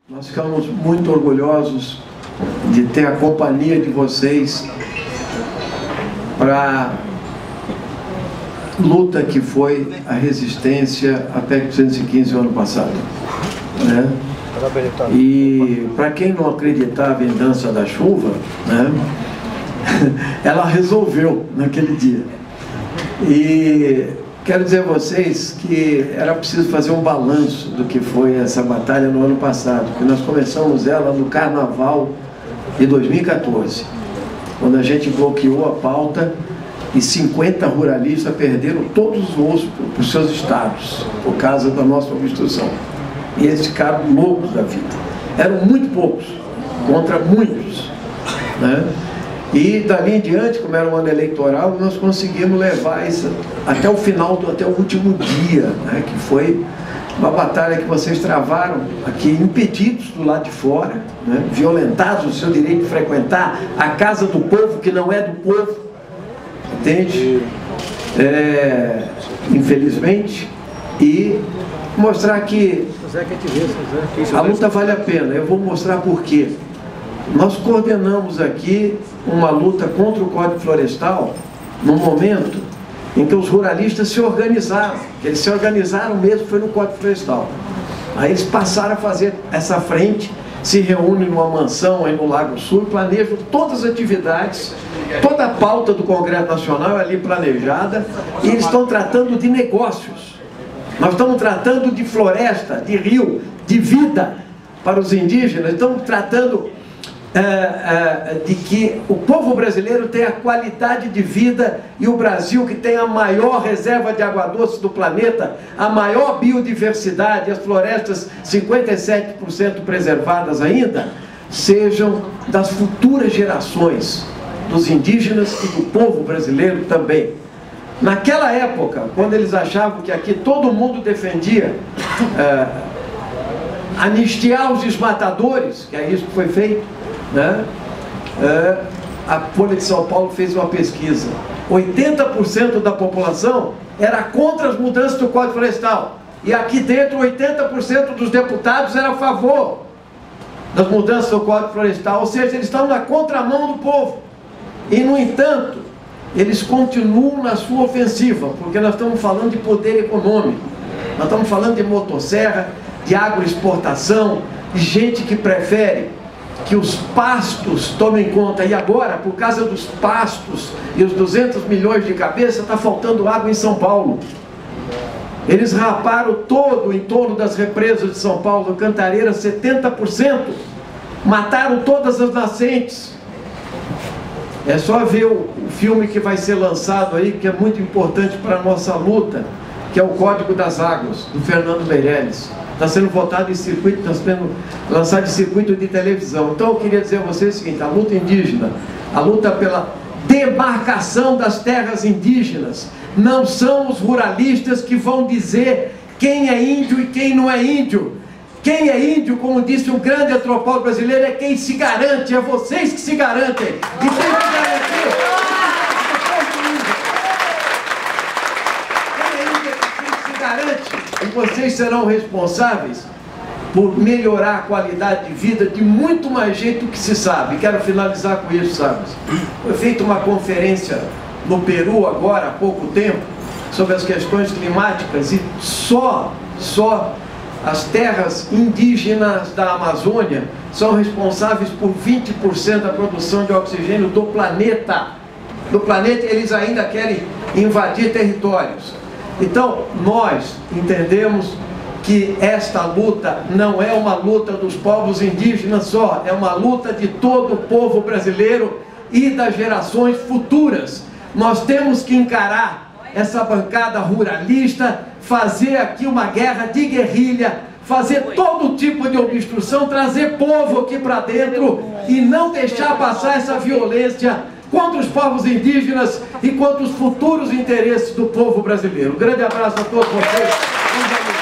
Nós ficamos muito orgulhosos de ter a companhia de vocês para a luta que foi a resistência à PEC 215 no ano passado, né? E para quem não acreditava em dança da chuva, né? Ela resolveu naquele dia. E quero dizer a vocês que era preciso fazer um balanço do que foi essa batalha no ano passado, porque nós começamos ela no Carnaval de 2014, quando a gente bloqueou a pauta e 50 ruralistas perderam todos os voos para os seus estados, por causa da nossa obstrução. E eles ficaram loucos da vida. Eram muito poucos, contra muitos, né? E dali em diante, como era um ano eleitoral, nós conseguimos levar isso até o final, até o último dia, né? Que foi uma batalha que vocês travaram aqui, impedidos do lado de fora, né? Violentados o seu direito de frequentar a casa do povo, que não é do povo, entende? Infelizmente, e mostrar que a luta vale a pena. Eu vou mostrar por quê. Nós coordenamos aqui uma luta contra o Código Florestal no momento em que os ruralistas se organizaram, que eles se organizaram mesmo, foi no Código Florestal. Aí eles passaram a fazer essa frente, se reúnem numa mansão aí no Lago Sul, planejam todas as atividades, toda a pauta do Congresso Nacional é ali planejada, e eles estão tratando de negócios. Nós estamos tratando de floresta, de rio, de vida para os indígenas, estamos tratando de que o povo brasileiro tenha qualidade de vida, e o Brasil, que tem a maior reserva de água doce do planeta, a maior biodiversidade, as florestas 57% preservadas ainda, sejam das futuras gerações, dos indígenas e do povo brasileiro também. Naquela época, quando eles achavam que aqui todo mundo defendia anistiar os desmatadores, que é isso que foi feito, né? A Folha de São Paulo fez uma pesquisa. 80% da população era contra as mudanças do Código Florestal. E aqui dentro, 80% dos deputados era a favor das mudanças do Código Florestal. Ou seja, eles estão na contramão do povo. E, no entanto, eles continuam na sua ofensiva, porque nós estamos falando de poder econômico. Nós estamos falando de motosserra, de agroexportação, de gente que prefere que os pastos tomem conta. E agora, por causa dos pastos e os 200 milhões de cabeça, está faltando água em São Paulo. Eles raparam todo o entorno das represas de São Paulo, Cantareira, 70%. Mataram todas as nascentes. É só ver o filme que vai ser lançado aí, que é muito importante para a nossa luta, que é o Código das Águas, do Fernando Meirelles. Está sendo votado em circuito, está sendo lançado em circuito de televisão. Então eu queria dizer a vocês o seguinte: a luta indígena, a luta pela demarcação das terras indígenas, não são os ruralistas que vão dizer quem é índio e quem não é índio. Quem é índio, como disse um grande antropólogo brasileiro, é quem se garante, é vocês que se garantem. E tem que garantir. Quem se garante. E vocês serão responsáveis por melhorar a qualidade de vida de muito mais gente do que se sabe. Quero finalizar com isso, sabe? Foi feita uma conferência no Peru agora, há pouco tempo, sobre as questões climáticas, e só as terras indígenas da Amazônia são responsáveis por 20% da produção de oxigênio do planeta. Do planeta, eles ainda querem invadir territórios. Então, nós entendemos que esta luta não é uma luta dos povos indígenas só, é uma luta de todo o povo brasileiro e das gerações futuras. Nós temos que encarar essa bancada ruralista, fazer aqui uma guerra de guerrilha, fazer todo tipo de obstrução, trazer povo aqui para dentro e não deixar passar essa violência contra os povos indígenas e contra os futuros interesses do povo brasileiro. Um grande abraço a todos vocês.